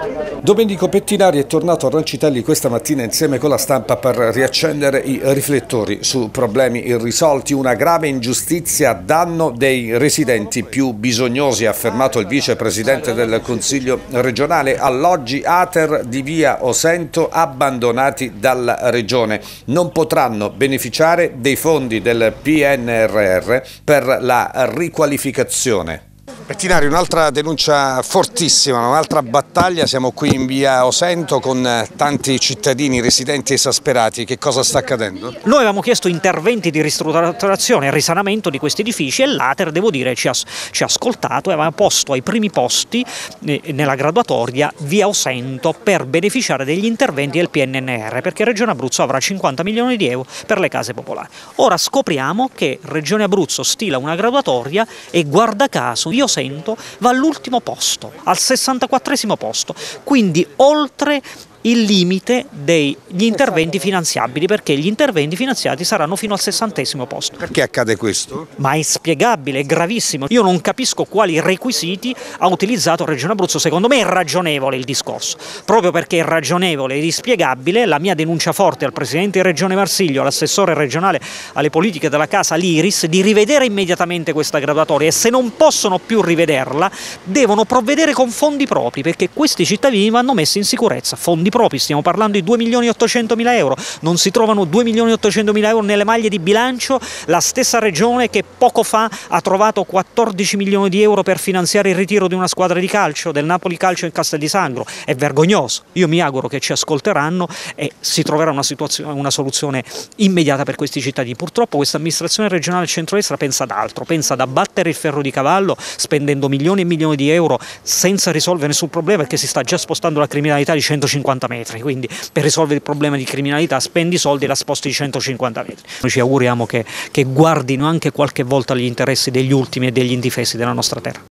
Domenico Pettinari è tornato a Rancitelli questa mattina insieme con la stampa per riaccendere i riflettori su problemi irrisolti. Una grave ingiustizia a danno dei residenti più bisognosi, ha affermato il vicepresidente del Consiglio regionale. Alloggi ATER di via Osento abbandonati dalla regione non potranno beneficiare dei fondi del PNRR per la riqualificazione. Pettinari, un'altra denuncia fortissima, un'altra battaglia, siamo qui in via Osento con tanti cittadini residenti esasperati. Che cosa sta accadendo? Noi avevamo chiesto interventi di ristrutturazione e risanamento di questi edifici e l'ATER, devo dire, ci ha ascoltato e aveva posto ai primi posti nella graduatoria via Osento per beneficiare degli interventi del PNRR, perché Regione Abruzzo avrà 50 milioni di euro per le case popolari. Ora scopriamo che Regione Abruzzo stila una graduatoria e guarda caso via Osento va all'ultimo posto, al 64esimo posto, quindi oltre il limite degli interventi finanziabili, perché gli interventi finanziati saranno fino al 60esimo posto. Perché accade questo? Ma è inspiegabile, è gravissimo. Io non capisco quali requisiti ha utilizzato Regione Abruzzo. Secondo me è ragionevole il discorso. Proprio perché è ragionevole ed inspiegabile, la mia denuncia forte al Presidente di Regione Marsiglio, all'assessore regionale alle politiche della Casa Liris, di rivedere immediatamente questa graduatoria, e se non possono più rivederla devono provvedere con fondi propri, perché questi cittadini vanno messi in sicurezza. Fondi propri, stiamo parlando di 2.800.000 euro, non si trovano 2.800.000 euro nelle maglie di bilancio, la stessa regione che poco fa ha trovato 14 milioni di euro per finanziare il ritiro di una squadra di calcio, del Napoli Calcio in Castel di Sangro. È vergognoso. Io mi auguro che ci ascolteranno e si troverà una soluzione immediata per questi cittadini. Purtroppo questa amministrazione regionale centrodestra pensa ad altro, pensa ad abbattere il ferro di cavallo spendendo milioni e milioni di euro senza risolvere nessun problema, perché si sta già spostando la criminalità di 150 metri, quindi per risolvere il problema di criminalità spendi soldi e la sposti di 150 metri. Noi ci auguriamo che guardino anche qualche volta agli interessi degli ultimi e degli indifesi della nostra terra.